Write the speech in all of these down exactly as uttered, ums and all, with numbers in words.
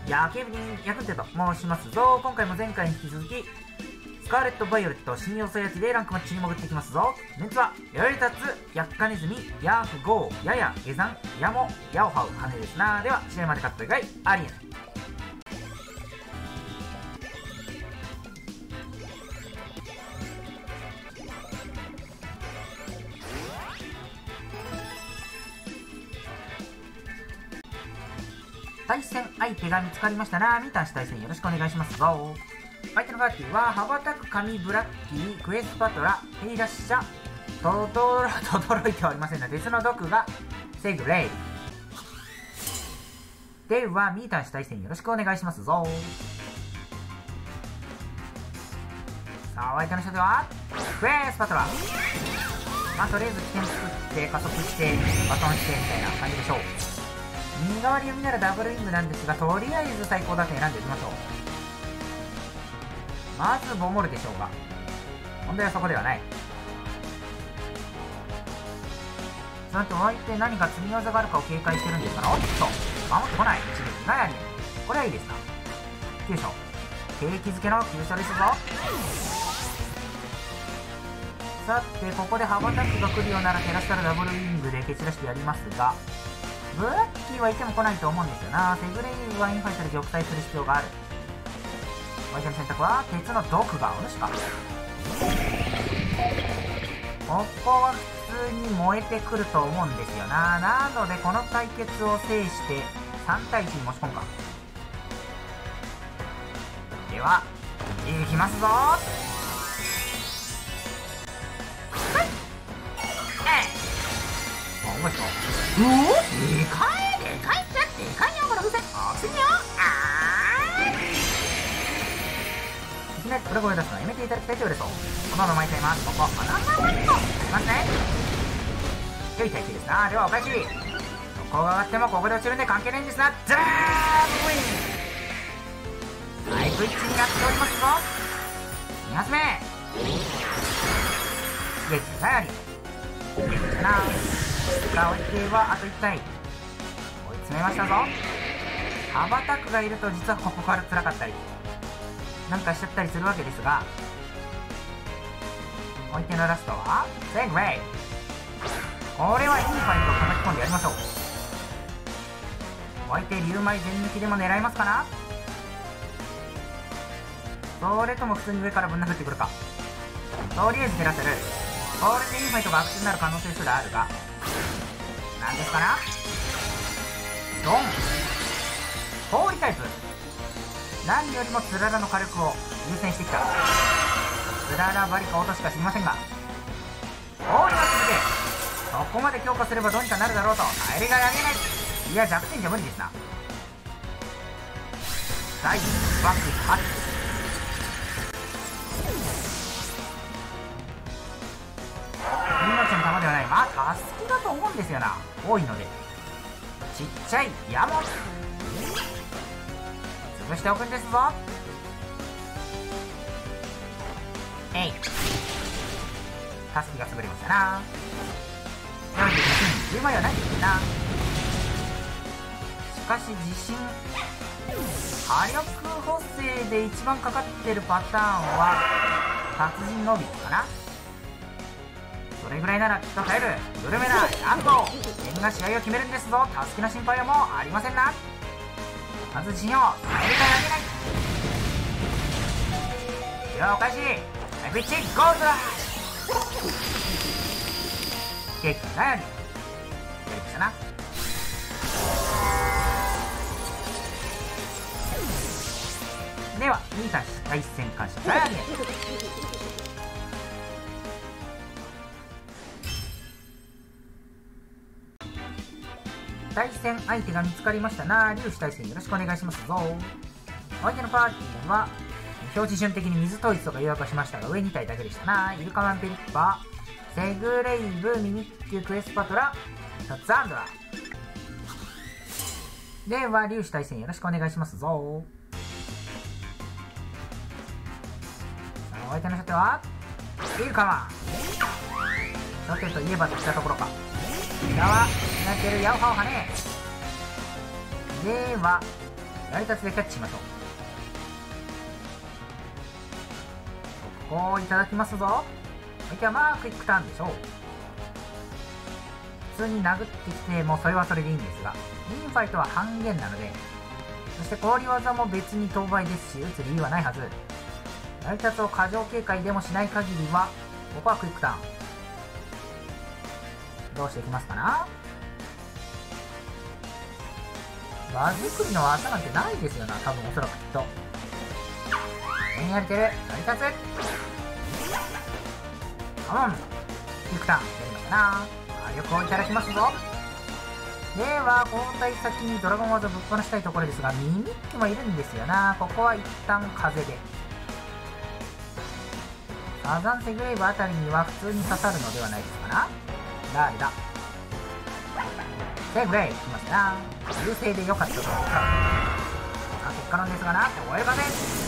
や警備に役立てと申しますぞ。今回も前回に引き続きスカーレット・バイオレット新要素やつでランクマッチに潜っていきますぞ。メンツはやられたつ、ヤッカネズミ、ヤーフゴー、ヤヤ、ゲザン、ヤモ、ヤオハウ、ハネですな。では試合までカット以外ありえない。対戦相手が見つかりましたな。ミタン氏対戦よろしくお願いしますぞ。相手のパーティーは羽ばたく神ブラッキー、クエスパトラ、ヘイラッシャ、とどろとどろいてはおりませんが、鉄の毒がセグレイではミータン氏対戦よろしくお願いしますぞ。さあ相手の人ではクエスパトラ、まあとりあえず起点作って加速してバトンしてみたいな感じでしょう。身代わり読みならダブルウィングなんですが、とりあえず最高打点選んでいきましょう。まずボモるでしょうが、問題はそこではない。その後相手何か積み技があるかを警戒してるんですから、おっと守ってこない。一撃がやり、これはいいですな。急所景気づけの急所ですぞ。さてここで羽ばたくが来るようなら減らしたらダブルウィングで蹴散らしてやりますが、ブラッキーはいても来ないと思うんですよな。セグレイはインファイトで玉砕する必要がある。相手の選択は鉄の毒がお主か。ここは普通に燃えてくると思うんですよな。なのでこの対決を制してさん対いちに持ち込むか。ではいきますぞ。おもしろうおでかいでかいっちゃでかいよこの風船おすぎよ。あーいきなりこれ声出すのはやめていただきたいというです。このまま巻いちゃいます。ここあなたもありますね。良い体勢ですな。ではお返し、どこが上がってもここで落ちるんで関係ないんですな。ザーブウィンハイブイッチになっておりますぞ。に発目激がやり元気だな。さあ相手はあといち体追い詰めましたぞ。羽ばたくがいると実はここから辛かったりなんかしちゃったりするわけですが、相手のラストはセグレイ、これはいいファイトを叩き込んでやりましょう。相手竜舞全抜きでも狙えますかな。それとも普通に上からぶん殴ってくるか。とりあえず減らせる。これでいいファイトが悪手になる可能性すらあるが、なんですかな。ドン氷タイプ、何よりもつららの火力を優先してきた。つららバリか音しか知りませんが、氷が続け、そこまで強化すればどうにかなるだろうと帰りがやれない。いや弱点じゃ無理ですな。大バックはち命の玉ではない。まあタスキだと思うんですよな。多いのでちっちゃいヤモ潰しておくんですぞ。えいタスキが潰れましたな。よんじゅうごじゅうまいはないですな。しかし地震火力補正で一番かかってるパターンは達人のびかな。それぐらいならきっと耐える。グルメなヤンゴ点が試合を決めるんですぞ。タスキの心配はもうありませんな。まず自信を耐えるかやげない。ではお返しハイピッチゴールドラッシュケーキがやりやりましたな。ではミータン対戦感謝ガヤリエ対戦相手が見つかりましたな。粒子対戦よろしくお願いしますぞ。相手のパーティーは表示順的に水統一とか予約しましたが上に体だけでしたな。イルカマンペリッパー、セグレイブ、ミミッキュ、クエスパトラ、ザンドラでは粒子対戦よろしくお願いしますぞ。さあお相手の初手はイルカマン、初手といえばといったところか。下はなけるヤオハオハネではやりたつでキャッチしましょう。ここをいただきますぞ。相手はまあクイックターンでしょう。普通に殴ってきてもそれはそれでいいんですが、インファイトは半減なので、そして氷技も別に当倍ですし、打つ理由はないはず。成り立つを過剰警戒でもしない限りは、ここはクイックターン。どうしていきますかな。場作りの技なんてないですよな、多分おそらくきっと。何やれてる成り立つ。カモン、クイックターンやりましたな。火力をいただきますぞ。では交代先にドラゴン技ぶっ放したいところですが、ミミッキュもいるんですよな。ここは一旦風でサザンセグレイブあたりには普通に刺さるのではないですかな。誰だ。セグレイ来ましたな。優勢で良かったと思うか。結果なんですがな、終える風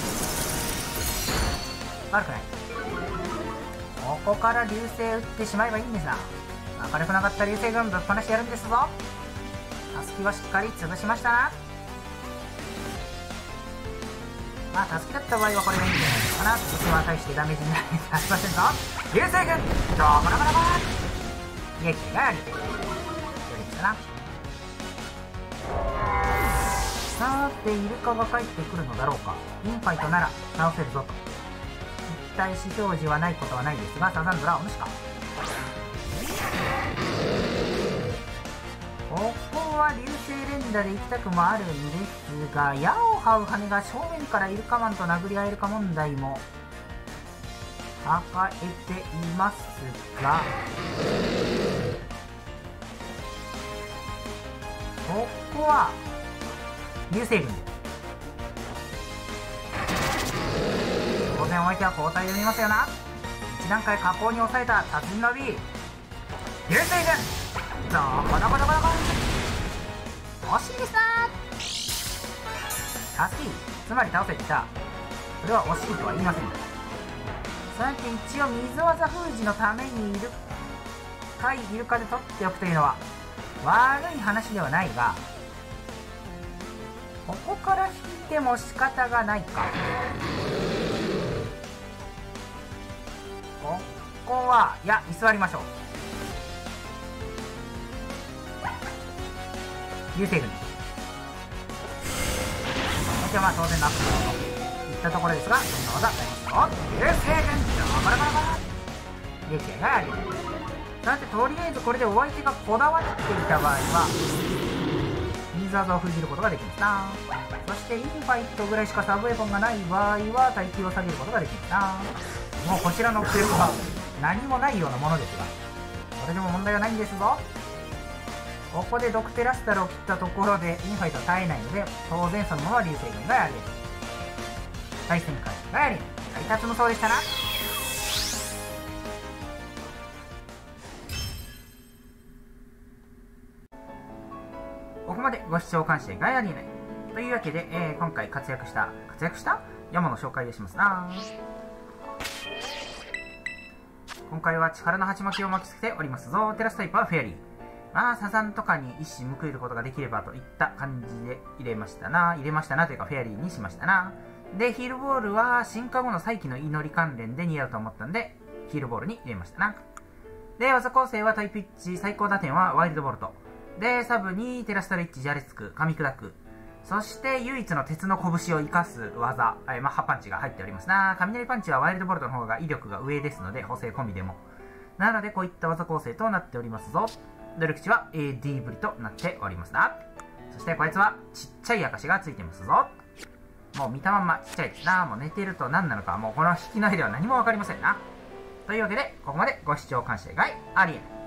悪くない。ここから流星打ってしまえばいいんですが、明るくなかった流星軍ぶっ放してやるんですぞ。タスキはしっかり潰しましたな。まあタスキだった場合はこれがいいんじゃないのかな。タスキは対してダメージになりませんぞ。流星軍ドコラコラコラ撃がやりやりましたな。さてイルカが帰ってくるのだろうか。インファイトなら倒せるぞと。一体指標示はないことはないですが、サザンドラお主か。ここは流星連打で行きたくもあるんですが、矢を這う羽が正面からイルカマンと殴り合えるか問題も抱えていますが、ここは流星群で当然お相手は交代で見ますよな。いち段階下降に抑えた達人の B 流星群どこどこどこどこ惜しいでしたー。タスキつまり倒せていた。それは惜しいとは言いません。さて一応水技封じのためにいる対イルカで取っておくというのは悪い話ではないが、ここから引いても仕方がないか。ここはいや居座りましょう。流星群相手はまあ当然なくといったところですが、そんな技ありますよ。流星群バラバラバラ利益があります。さてとりあえずこれでお相手がこだわっていた場合は水技を封じることができますな。そしてインファイトぐらいしかサブウェポンがない場合は耐久を下げることができますな。もうこちらのクエストは何もないようなものですが、それでも問題はないんですぞ。ここでドクテラスタルを切ったところでインファイトは耐えないので、当然そのまま流星群がやれる。対戦開始がやれる。配達もそうでしたな。ここまでご視聴感謝がありえないというわけで、えー、今回活躍した活躍した山の紹介をしますな。今回は力の鉢巻きを巻きつけておりますぞ。テラスタイプはフェアリー。まあサザンとかに一矢報いることができればといった感じで入れましたな入れましたなというかフェアリーにしましたな。でヒールボールは進化後の再起の祈り関連で似合うと思ったんでヒールボールに入れましたな。で技構成はタイピッチ最高打点はワイルドボルトで、サブにテラストレッチ、ジャレツク、噛み砕く、そして唯一の鉄の拳を生かす技、えマッハパンチが入っておりますな。雷パンチはワイルドボルトの方が威力が上ですので補正込みでも、なのでこういった技構成となっておりますぞ。努力値は エーディー ぶりとなっておりますな。そしてこいつはちっちゃい証がついてますぞ。もう見たまんまちっちゃいですな。もう寝てると何なのかもうこの引きの絵では何もわかりませんな。というわけでここまでご視聴感謝以外ありえない。